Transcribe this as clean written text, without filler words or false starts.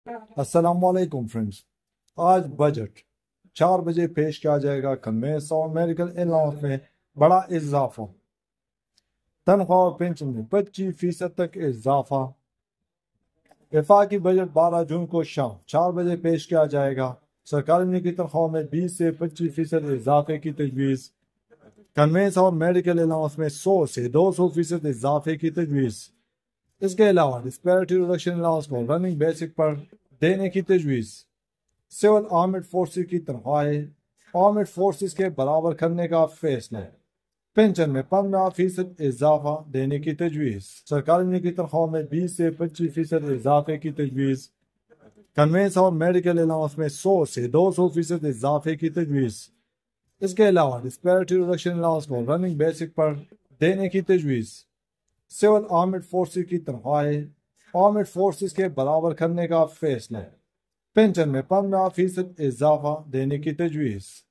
السلام علیکم فرینڈز، آج بجٹ 4 بجے پیش کیا جائے گا کنوینس اور میڈیکل الاؤنس میں بڑا اضافہ، تنخواہ اور پینشن میں 25% تک اضافہ۔ وفاقی بجٹ 12 جون کو شام 4 بجے پیش کیا جائے گا۔ سرکاری ملکی تنخواہ میں 20 سے 25% اضافے کی تجویز۔ کنوینس اور میڈیکل الاؤنس میں 100 سے 200% اضافے کی تجویز۔ اس کے علاوہ ڈسپیرٹی ریڈکشن الاؤنس کو رننگ بیسک پر دینے کی تجویز۔ سول آرمڈ فورسز کی تنخواہیں آرمڈ فورسز کے برابر کرنے کا فیصلہ۔ پینشن میں 15% اضافہ دینے کی تجویز۔ سرکاری ملکی تنخواہ میں 20 سے 25% اضافے کی تجویز۔ کنوینس اور میڈیکل الاؤنس میں 100 سے 200% اضافے کی تجویز۔ اس کے علاوہ ڈسپیرٹی ریڈکشن الاؤنس کو رننگ بیسک پر دینے کی تجویز۔ سول آرمڈ فورسز کی تنخواہیں آرمڈ فورسز کے برابر کرنے کا فیصلہ۔ پینشن میں 15% اضافہ دینے کی تجویز۔